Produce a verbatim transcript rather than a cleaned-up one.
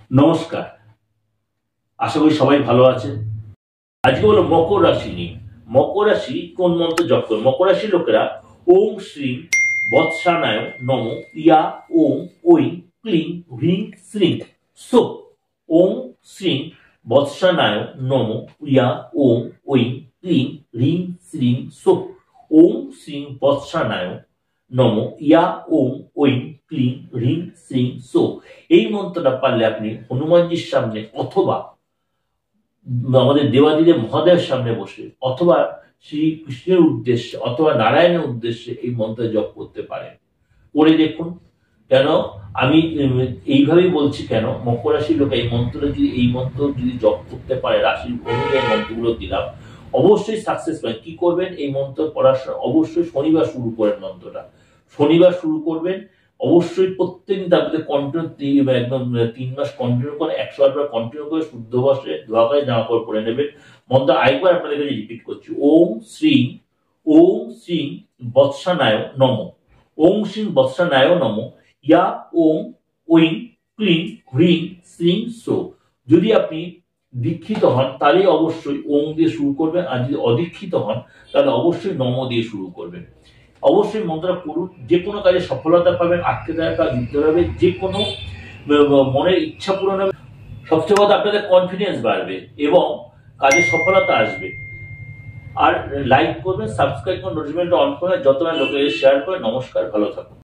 নমস্কার, আশা করি সবাই ভালো আছেন। আজকে হলো মকর রাশি নিয়ে। মকর রাশি কোন মন্ত্র জপ করে? মকর রাশির লোকেরা ওম শ্রী বৎসানায় নম ইয়া ওম ওই ক্লিং হ্রিং শ্রীং সো। ওম শ্রী বৎসানায় নম ইয়া ওম ওই ক্লিং হ্রিং শ্রীং সো। ওম শ্রী বৎসানায় নম ইয়া ওম ওই ক্লিং হ্রিং শ্রীং সো। এই মন্ত্রটা পারলে আপনি হনুমানজির সামনে অথবা আমাদের দেবাদিদেব মহাদেবের সামনে বসে অথবা শ্রীকৃষ্ণের উদ্দেশ্যে অথবা নারায়ণের উদ্দেশ্যে এই মন্ত্র জপ করতে পারেন। করে দেখুন। কেন আমি এইভাবেই বলছি, কেন মকর রাশির লোক এই মন্ত্রটা যদি এই মন্ত্র যদি জপ করতে পারে, রাশির অনুযায়ী মন্ত্রগুলো দিলাম, অবশ্যই সাকসেস পাবেন। কি করবেন? এই মন্ত্র পড়ার অবশ্যই শনিবার শুরু করেন। মন্ত্রটা শনিবার শুরু করবেন। অবশ্যই প্রত্যেকদিন তার মধ্যে কন্টিনিউ একদম তিন মাস কন্টিনিউ করে একশো আট বার কন্টিনিউ করে শুদ্ধ বসে ধোয়া করে জামা কাপড় পরে নেবেন। মন্ত্র আরেকবার আপনাদের কাছে রিপিট করছি। ওম শ্রী ওম শ্রী বৎসানায় নম। ওম শ্রী বৎসানায় নম ইয়া ওম ওইং ক্লিং হ্রিং শ্রীং সো। যদি আপনি দীক্ষিত হন তাহলে অবশ্যই ওম দিয়ে শুরু করবেন, আর যদি অদীক্ষিত হন তাহলে অবশ্যই নম দিয়ে শুরু করবেন। অবশ্যই মন্ত্রটা করুন, যে কোনো কাজে সফলতা পাবেন, আটকে থাকা কাজ দিতে হবে, যে কোনো মনের ইচ্ছা পূরণ হবে, সবচেয়ে বড় আপনাদের কনফিডেন্স বাড়বে এবং কাজে সফলতা আসবে। আর লাইক করবেন, সাবস্ক্রাইব করুন, নোটিফিকেশনটা অন করে যত লোকের শেয়ার করে। নমস্কার, ভালো থাকুন।